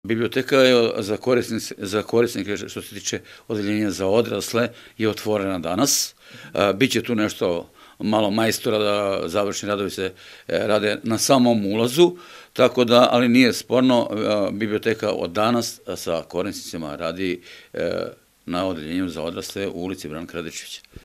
Biblioteka je za korisnike što se tiče odeljenja za odrasle je otvorena danas. Biće tu nešto malo majstora da završni radovi se rade na samom ulazu, tako da, ali nije sporno, biblioteka od danas sa korisnicima radi na odeljenju za odrasle u ulici Branka Radičevića.